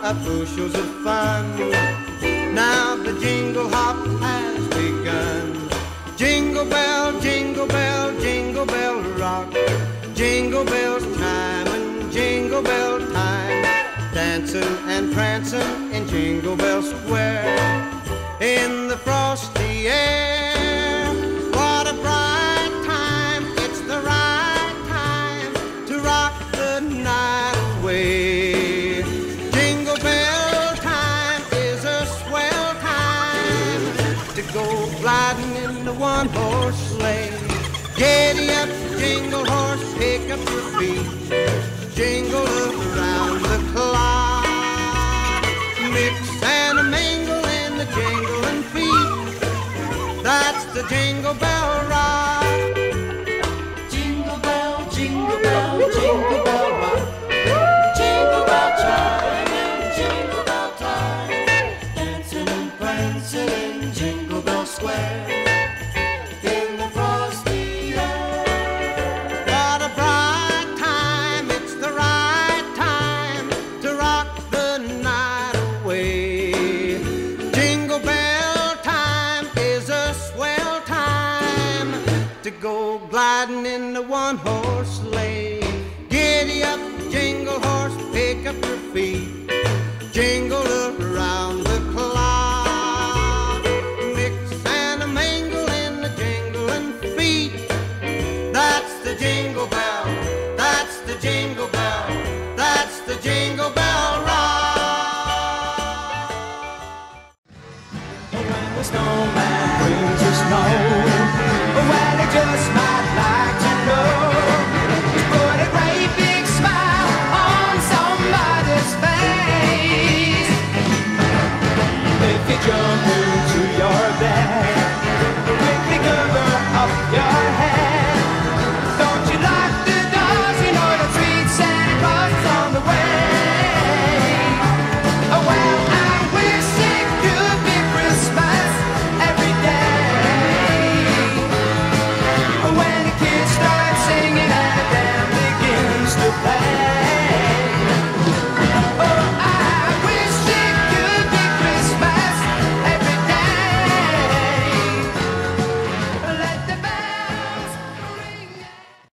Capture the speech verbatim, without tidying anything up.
of bushels of fun. Now the jingle hop has begun. Jingle bell, jingle bell, jingle bell rock. Jingle bells chime and jingle bell time. Dancing and prancing in Jingle Bell Square. In the frosty air, what a bright time. It's the right time to rock the night away. Jingle bell time is a swell time to go gliding in the one-horse sleigh. Giddy up, jingle horse, pick up your feet. Jingle around the clock. Mix and a mingle in the jingling feet. That's the Jingle Bell Rock. Jingle bell, jingle bell, jingle bell rock. Jingle bell chime and jingle bell time. Dancing and prancing in Jingle Bell Square. In the frosty air. What a bright time, it's the right time to rock the night away. Jingle bell time is a swell time to go gliding in the one-horse sleigh. Giddy up, jingle horse, pick up your feet.